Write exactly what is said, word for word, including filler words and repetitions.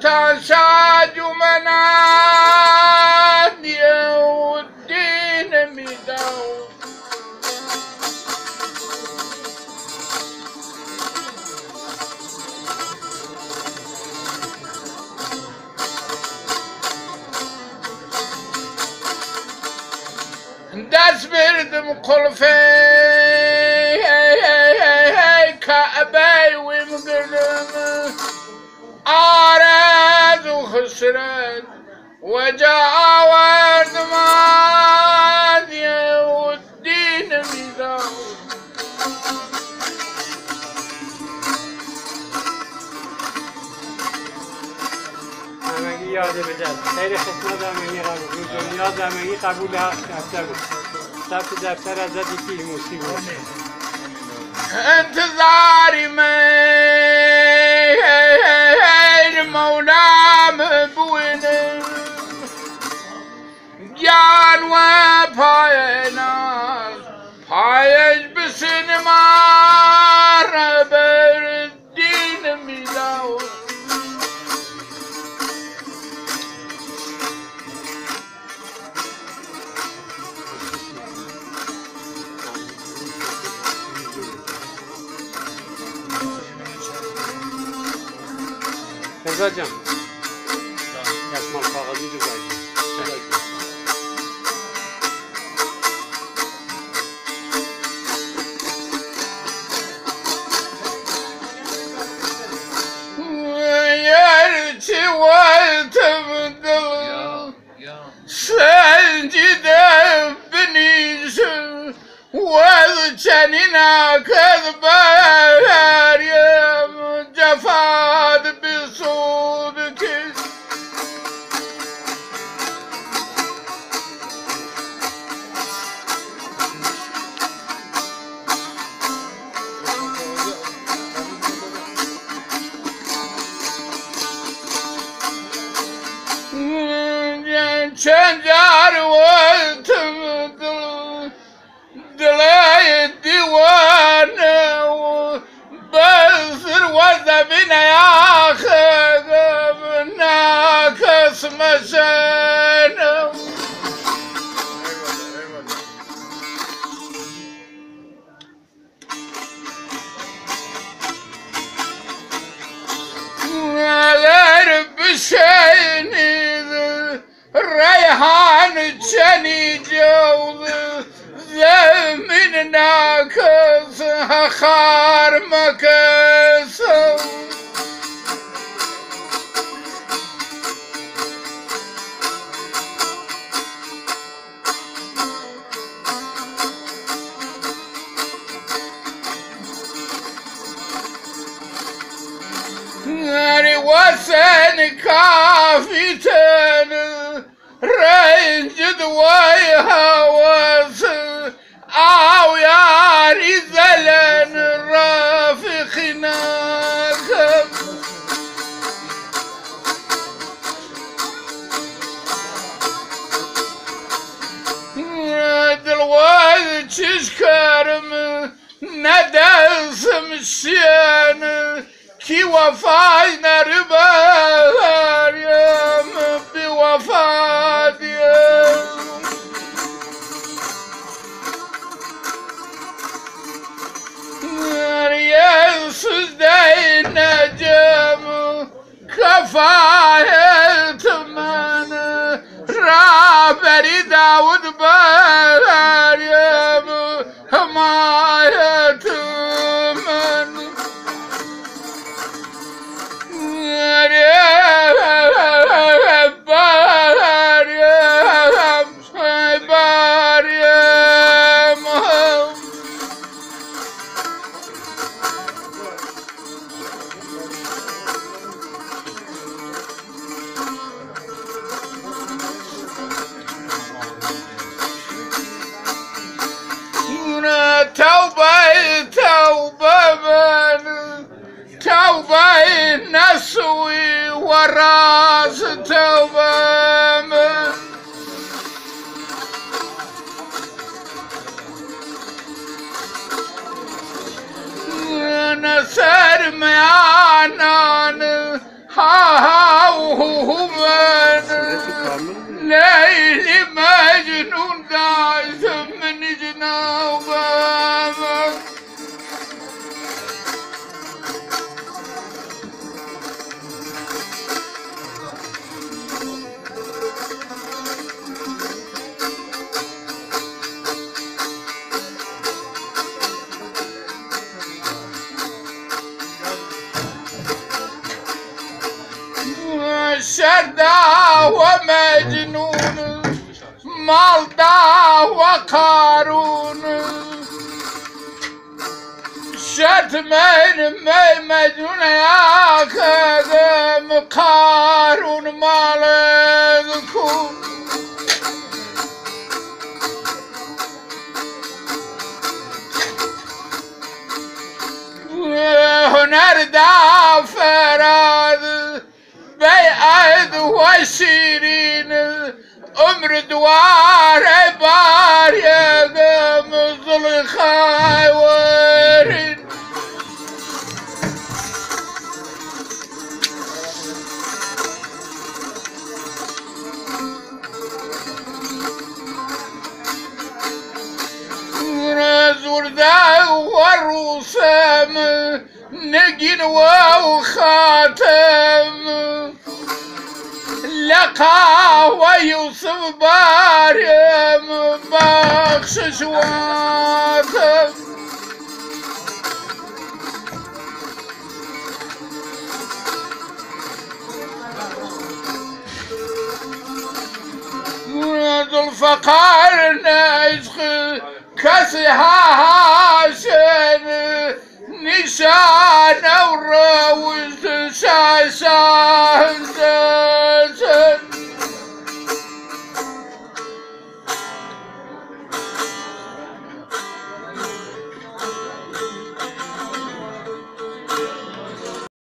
تشاج منادي والدين ميداو داس بردم قلفي كعبي ومقلم عارض وخسرت وجاء ورد ماضي والدين ميزان همگی یاد بجد خیلی خدمت همگی قبول نیاز همگی قبول هفته بود ثبت دفتر ازت یکی موسیقی بود انتظاري من مولا مبوين جان وباينا بايج بسينما ربر الدين ميلاو رضا جان دستمال کاغذی رو باید يرتي والتبدل سنجد بنيس والجنينا كذبار يا جفاد بصودك شنجار والتبدل دلاي الديوان بزر وذبنا يا خذبنا كسم سنة غير بشيني ريحان جني جوز زمن ناكس خار مكس غري وسن كافتن رنجد ويهوس او ياري زلن رافقنا دلوقتي تشكرم ندس مشيان كي وفاينا ربار يم بوفاتي يسوس داي نجم كفاية من رابري داود بار يم حماية من توبة توبة من توبة نسوي وراس توبة من نسر ميانان ها ها شرده ومجنون مالده وقارون شرط من مجنون يا خدم قارون مالك كون هنر دا فراد بيعد وشيرين عمر دوار بار يقم ظل خاورين زور دا والرسام نجن وخاتم لقى ويوسف بارم بخشش واتم ذو الفقار نشخ كسها هاشن نشان وروز شاشان